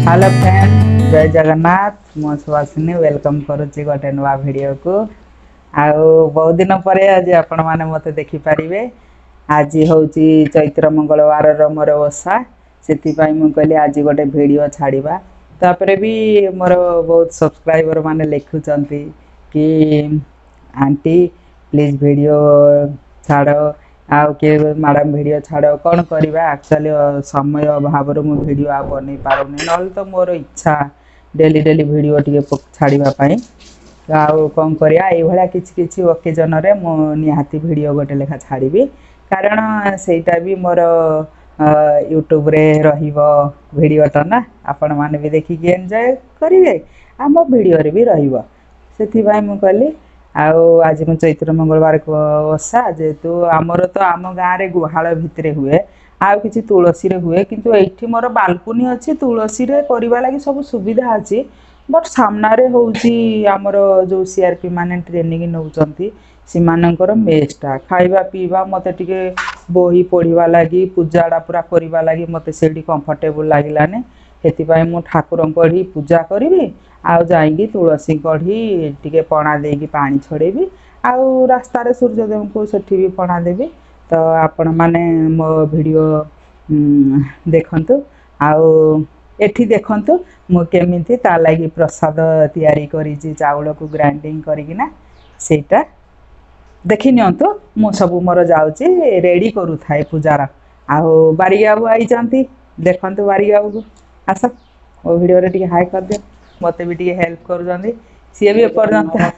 Hello friend, जय जगन्नाथ। मो Suhasini welcome करुच्ची गोटे नुआ वीडियो को। आउ बहुत दिन पर आज आपण मैंने मत देखिपारे। आज हूँ चैत्र मंगलवार मोर ओषा, से कहली आज गोटे वीडियो छाड़ा। तापर भी मोर बहुत सब्सक्राइबर माने लिखुंट कि आंटी प्लीज वीडियो छाड़, आउ किए मैडम वीडियो छाड़, कौन करवा एक्चुअली समय अभाव मु वीडियो आ बन पारुनी, ना तो मोर इच्छा डेली डेली वीडियो टे छाड़ापी। आउ कौन करा ये किसी ओकेजन मु निहाती वीडियो गोटे लेखा छाड़ी, कारण सेटा भी मोर यूट्यूब रे वीडियोटा ना आपण मैंने भी देखिकी एंजॉय करेंगे, आम वीडियो रे भी से कहली आज मैं चैत्र मंगलवार ओषा जेहेतु आमर तो आम गाँव में गुहाल भितर हुए, आउ कि तुलसी रे हुए, किंतु एठी मोर बालकुनी अच्छी तुलसी रे करवा लगी सब सुविधा अच्छी। बट सामने होउची आमर जो सीआरपी माने ट्रेनिंग नौचंती सीमानकर मेसटा खाइबा पीवा मते टिके बही पढ़ा लगी पूजाटा पूरा करवा लगी मते सेठी कंफर्टेबल लागिलाने। हेतिपाई मु ठाकुर कढ़ी पूजा करी आउ जाइकी तुलसी कढ़ी टिके पणा देकी पानी छड़ेबी, आउ रास्तार सूर्यदेव को सेठी भी पणा देवी। तो आपण माने मो वीडियो देखंतु, आउ एठी देखंतु मु केमिति ता लागी प्रसाद तैयारी करिछि, चाउल को ग्राइंडिंग करिकिना सेटा देखि नियंतु। मु सब मोर जाउछि रेडी करू थाए पूजार। आउ बारिया बाबू आई जानती, देखंतु बारिया बाबू आस ओ वीडियो रे टिके हाई कर दे, मते भी टिके हेल्प करूछंती। सी भी एपर्यंत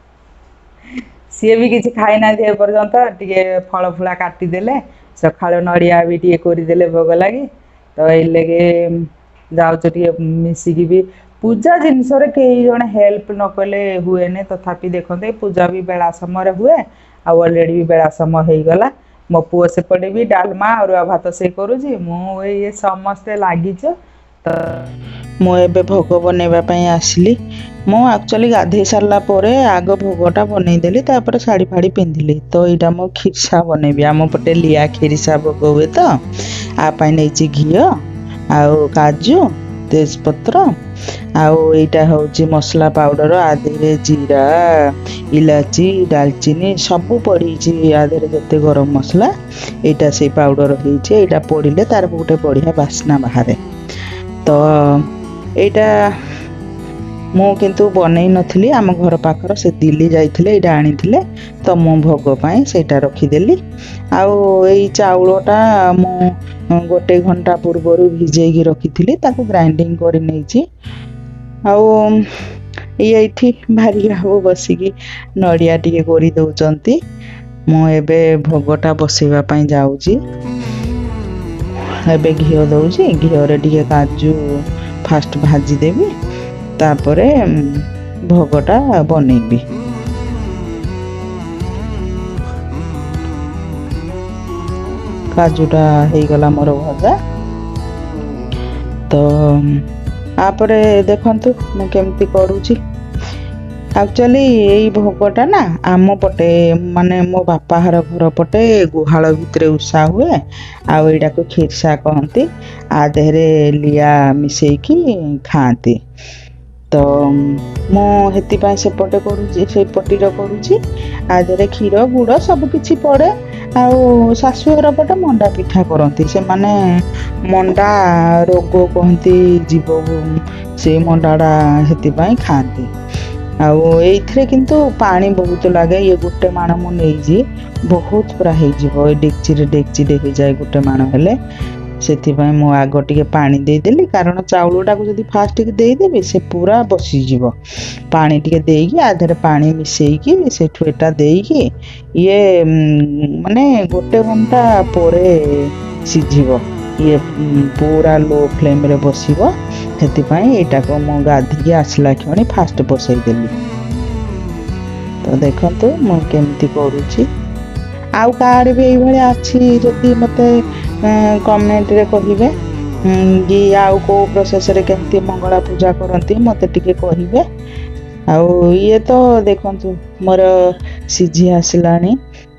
सी भी किसी खाई ना एपर्यंत टिके फल फुला काटी देले, सकाळ नड़िया भी टिके करदेले भोग लगी। तो ये लगे जाऊँ टे मिसिकी भी पूजा जिनस कई जन हेल्प न कले हुए ने, तथापि देखते पूजा भी बेला समय हुए, ऑलरेडी भी बेला समय हो गला। मो पुओ सेपटे भी डालमा अरुआ भात से करुँची, मु ये समस्ते लगिच। तो मुझे भोग बनवाई आसली। मु एक्चुअली गाधे सारा आग भोगटा बनईदेली, तापर शाढ़ी फाड़ी पिंधिली। तो यहाँ मो खिरसा बनैबी, आम पटे लिया खिरसा भोग हुए। तो आप नहीं घी आउ काजू तेजपत्र आउ यहाँ हूँ मसला पाउडर, आधे जीरा इलाची डालचीनी सब पड़ी, आधे जिते गरम मसला यहाँ से पाउडर होटा पड़े तार गोटे बढ़िया बास्ना बाहर। तो यहाँ मु किंतु बनई नथली, आम घर पाखर से दिल्ली जाइथिले एटा आनिथिले। तो मु भोग पाई सेटा रखीदेली। आउ एई चाउलटा मु गोटे घंटा पूर्वर भिजेकी रखी, ताको ग्राइंडिंग कर नहीं। आउ ये भारी हो बसिकी नड़िया टिके करी दउचंती। मु एबे भोगटा बसैबा पई जाउची। एबे घी दउची, घी रे टिके काजू फास्ट भाजी देबी, तापरे भोगटा बनैबी। काजूटा हो गला मोर भजा। तो आपरे देखंतु मु केमती करूची। एक्चुअली यही भोगटा ना आम पटे माने मो बापा हर घर पटे गुहाल भितर उषा हुए, आउ एटा को खिरसा कहती। आधे लिया मिसेकी खाती। तो मुझे सेपटे सेपटीर करुँची, आधे क्षीर गुड़ सब किछि पड़े। आउ शाशुघर पटे मंडा पिठा करती, से माने मंडा रोग कहती जीव से मंडाटा हेतिपाई खाती। आउ एइथिरे किंतु पानी बहुत लगे। ये गोटे माण मु नहीं बहुत पूरा हो डेक्ची हो जाए गोटे माण हेले, से मु आग टिके पानी देदेली, कारण चाउलटा को जब फास्ट देदेवी से पूरा बसीज। पानी टिके देकी आधे पानी मिसेकी सेठू एटा देकी ये माने गोटे घंटा परे सिझिबो। ये पूरा लो फ्लेम रे बसिबो, हेतिपाई एटा को मु गाधी आसला क्षणी फास्ट बसईदेली। तो देखंतु मु केमती करूची। आउ काड़ भी ये अच्छी जदि मते कमेंट रे कहिबे कि आउ को प्रोसेस रे केमती मंगला पूजा करती मते टिके कहिबे। आउ ये तो देखंतु मोर सिझी आसलानी,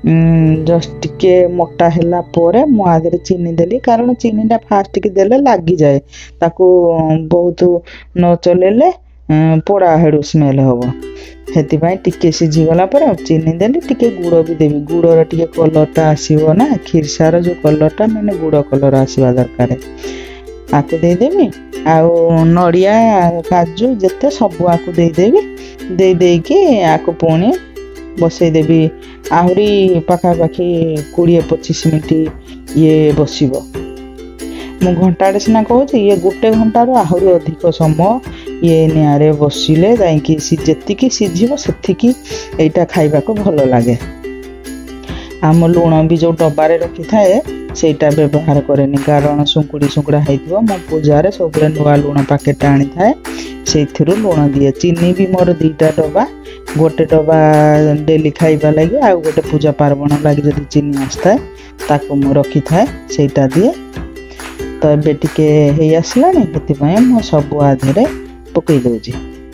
जस्ट टिके मोटा हैला पोरे मु आदरे चीनी देली कारण चीनीटा फास्ट के देले लागी जाए ताको बहुत न चलेले पोड़ा हेडू स्मेल हबो हेति भाई टिके सिझी गला पर चीनी देली टिके गुड़ भी देवी गुड़र टिके कलरटा आसीबो ना खीरसार जो कलरटा माने गुड़ कलर आसीबा दरकार आको दे देबी आउ नड़िया काजू जते सब आको दे देबी दे के आको पुणी बसई देवी आहरी पाखापाखि 20-25 मिनिट ये बसिबो मु घंटाटे सिना कहूँ ये गोटे घंटार आहरी अधिक समय ये निआरे बसिले जाइकी जेतिकी सिझिबो सेतिकी एटा खाइबाको भल लागे आम लुण भी जो डब्बारे रखी थाए सेटा व्यवहार करेनी कारण सुंकुड़ी सुंकुड़ा होइथिबो मो पूजार सब नुआ लुण पैकेट आनी थाए से लुण दिए चीनी भी मोर 2टा डब्बा गोटे डब्बा डेली खाइबा लगे आ गोटे पूजा पार्वण लगे जदि चीनी आसता ताको मु रखी थाए सेटा दिए तो एबे टिके हेई आसलानी हेतिपई मो सब आधेरे पकई दउची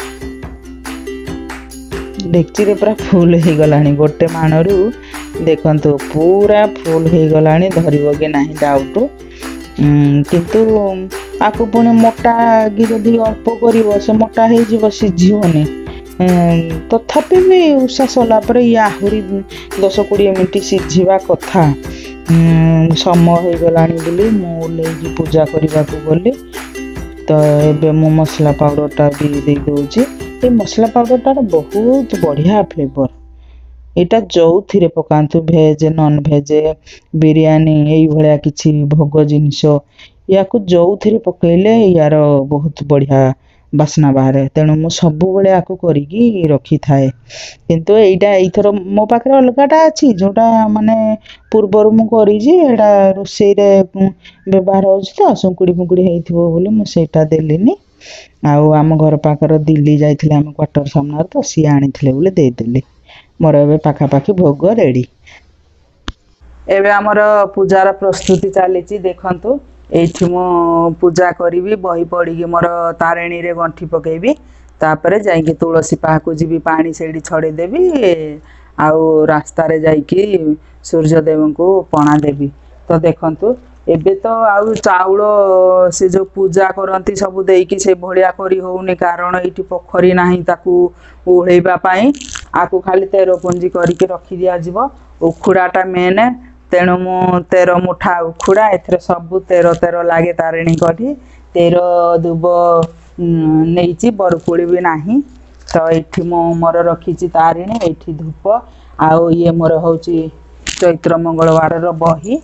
डेक्ची रे पूरा फुल हो गलानी गोटे माणरू देखंतु पूरा फुल हो गलानी धरिबो के नाही डाउट किंतु आकु पुणी मोटा कि जदि अल्प करिवो से मोटा हे जीव सिझिबोनी तथापि भी उषा सला पर ये आहरी 10-20 मिनिट सिझिबा कथा समय हो गलानी बोली मु लेकी पूजा करने को गली तो एबे मु मसला पाउडरटा भी दे दउची ये मसला पाउडरटा बहुत बढ़िया फ्लेवर एटा जो थिरे पकांतु भेज नॉन भेज बिरयानी यही भाया किसी भोग जिनिस या जो थिरे पकईले यार बहुत बढ़िया बास्ना बाहर तेणु मु सब बेले आको करिकी रखी थाए किंतु एटा एथर मो पाखे अलगाटा अच्छी जोटा माने पूर्वर मु करिजी एटा रोसई रे व्यवहार होछि तो सुंकुड़ी फुंकुड़ी हेइथिबो बोली मु सेटा देलिनी आउ आम घर पाखर दिल्ली जाइथिले आम क्वार्टर सामना तो सी आनिथिले बोले दे देली मोर एबे पाखापाखि भोग रेडी एबे हमर पूजार प्रस्तुति चलीची देखंतु एठी मो पूजा करी बही पड़ी मोर तारिणी रे गंठी पकेबी तापरे जाइकी तुलसी पाहकु जीवी पानी सेडी छड़े देबी आउ रास्ता रे जाइकी सूर्य देव को पणा देबी तो देखंतु एबे तो आउ चाउल से जो पूजा करती सब देकी से भलिया करी होउनी कारण एठी पोखरी नाही ताकू ओळेबा पाई आकु खाली 13 पुंजी करके रखी दिया जीवो उखुडाटा मेन तेणु मु 13 मुठा उखुड़ा एथरे सब 13 लागे तारिणी कठी 13 दुब नेइची बरकुड़ी भी नाही तो एठी मो मोर रखीची तारिणी एठी धूप आउ ये मोर होची चैत्र मंगलवार रो बही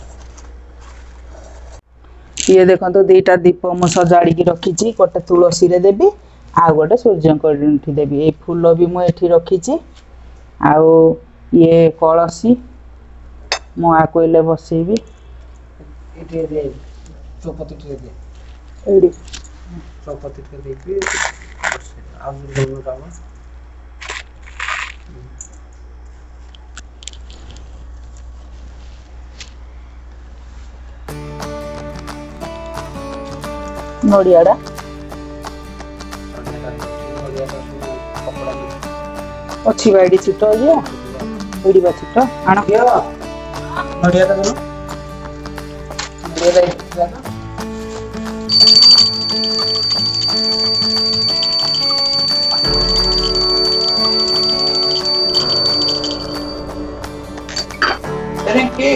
ये देखो दीटा दीप मु सजाड़ी की रखीची गोटे तुलसी रे देबी आ गोटे सूर्य को देबी ए फूल भी मु एठी रखीची आउ ये कलसी मु आ कोइले बसेबी एठी दे चौपती टे दे एडी चौपती टे देबी आ दोनों काम नोडियाडा अच्छी बाड़ी छिटो या एडी बा छिटो आना नडिया ता दोनों नडिया ता थैंक यू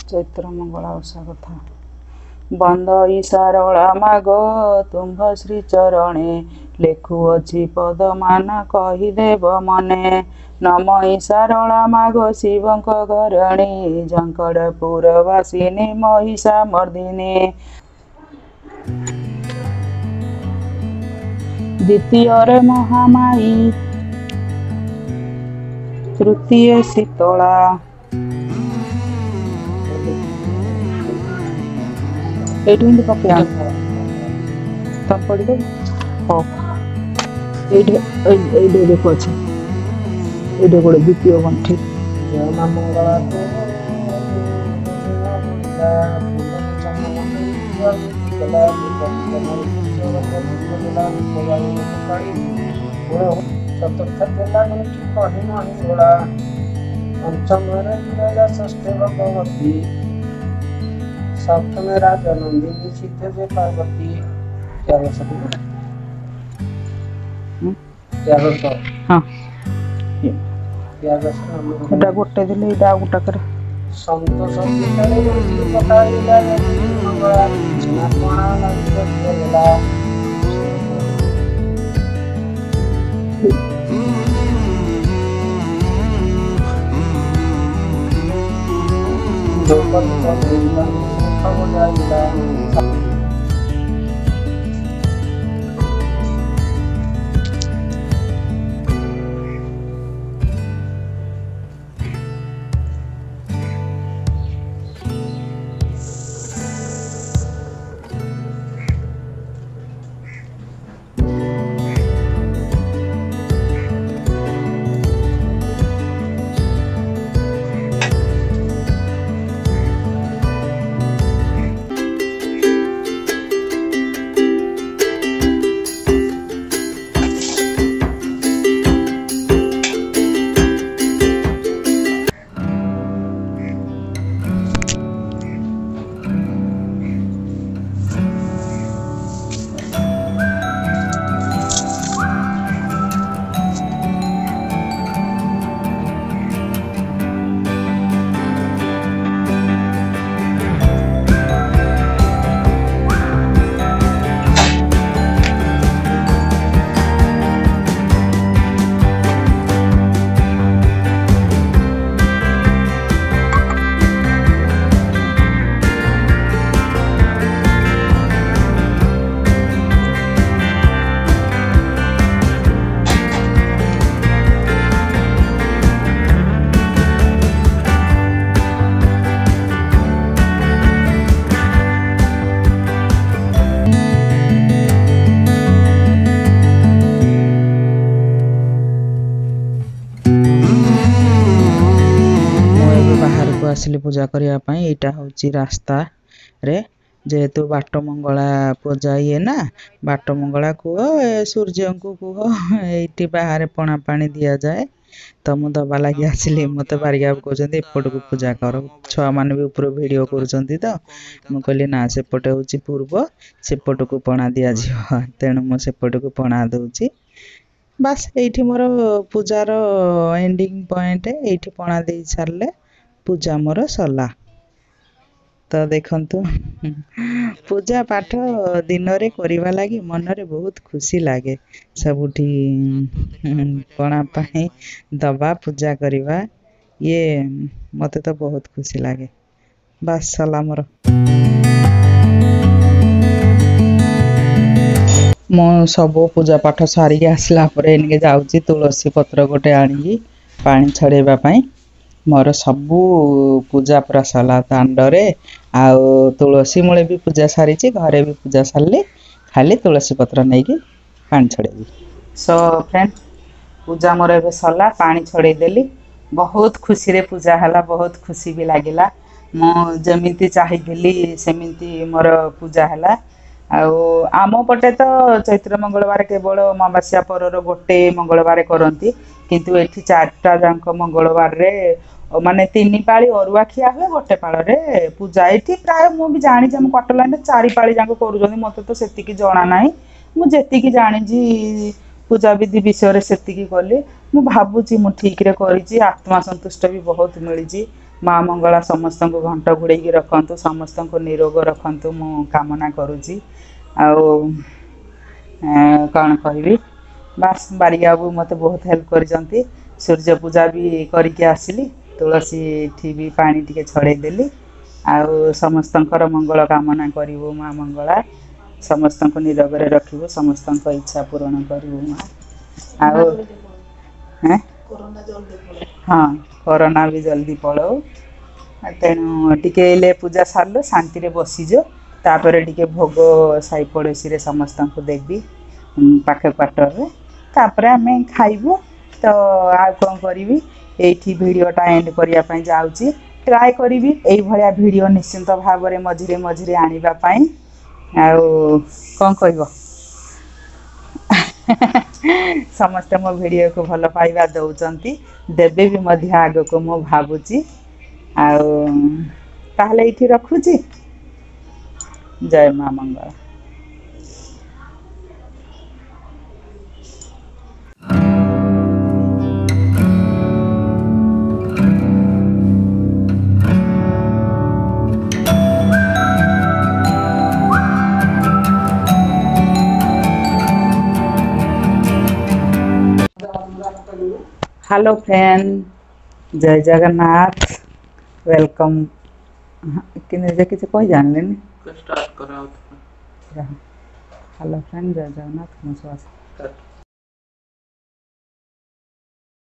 चैत्र मंगला ओषा कथा बंदई सारला माग तुम्भ श्री चरणे लेखुअछि पदमान कहिदेव मने नमई सारला माग शिवंक घरणी झंकड़पुरवासिनी महिषा मर्दिनी द्वितीय महामाई तृतीय शीतला एटी पकड़ तब पढ़ दे हाँ ये देखो अच्छे ये गोटे द्वितीय गंठी चतुर्थ पंचम षष्ठ भगवती सप्तम राजा नंदिनी सिद्ध जे पार्वती हाँ एटा गोटे दिले एटा गोटा कर संतोष मंगला आसिली पूजा करने यहाँ हूँ रास्ता रे जेहेतु बाट मंगला पूजा ये ना बाट मंगला कुह सूर्य को कुह ये बाहर पणा पानी दि जाए तो मुझे दबा लगी आसिली मत बारिका कहते एपट को पूजा कर छुआ मैंने भी ऊपर वीडियो करुँच तो मुझे कहली ना सेपटे हूँ पूर्व सेपट को पणा दि जा तेणु मुझेपट को पणा दूची बास ये मोर पूजार एंडिंग पॉइंट ये पणा दे सारे पूजा मोर सरला तो देखंतु पूजा पाठ दिन रे करिवा लागी मन रे बहुत खुशी लागे सबुठी पणा पाई दबा पूजा करिवा ये मते तो बहुत खुशी लागे बस सरला मोर मो सब पूजा पाठ सारिक आसला परे इनके जाउची तुलसी पत्र गोटे आनी पानी छड़ेबा पाई मोर सबू पूजा पूरा सरला दांडरे आउ तुलसी मूले भी पूजा सारी घरे भी पूजा सारे खाली तुलसी पत्र नहीं कि पानी छड़ेबी सो फ्रेंड पूजा मोर ए सरला पानी छड़ेदेली बहुत खुशी रे पूजा है बहुत खुशी भी लगिला मुझे चाहिए सेमती मोर पूजा है आम पटे तो चैत्र मंगलवार केवल अमावास्या पर गोटे मंगलवार करती किंतु एठी चारटा जाक मंगलवार रे माने 3 पाली अरुआ खिया हुए गोटे पाल रे पूजा ये प्राय मुझे जानी कटलाइन 4 पाली जाक कर मत तो से जना ना मुझे जानी पूजा विधि विषय से कली मु भावुची मु ठीक रे करी आत्मा संतुष्ट भी बहुत मिली माँ मंगला समस्त को घंट घोड़े रखु समस्त को निरोग रखु मु कामना करुच्ची कौन कहि बास बारिया बाबू मत बहुत हेल्प कर सूर्य पूजा भी करके आसली तुलसी ठी भी पानी टिके छड़ेदेली आउ समस्त मंगल कामना करू माँ मंगला समस्त को निरोग रखू समस्त इच्छा पूरण करू माँ आउ हाँ कोरोना भी जल्दी पलाऊ तेणु टिके पूजा सारू शांति रे बसीजो तापर टिके भोग साई पड़ोसी रे समस्त को देवी पाख क्वार्टर रे तापर आमे खाइबू तो आ कौन करी ये भिडटा एंड करने जाऊँगी ट्राए करी यही भाया भिड निश्चिंत भाव में मझे मझे आने कौन कह समस्ते मो भिडियो को भल पाइबा दौरान देवे भी मध्य आग को मु भावुची ताहले इठी रखुची। जय माँ मंगला। हेलो फ्रेंड, जय जगन्नाथ, वेलकम। कि कही जानले स्टार्ट करा। हेलो फ्रेंड, जय जगन्नाथ।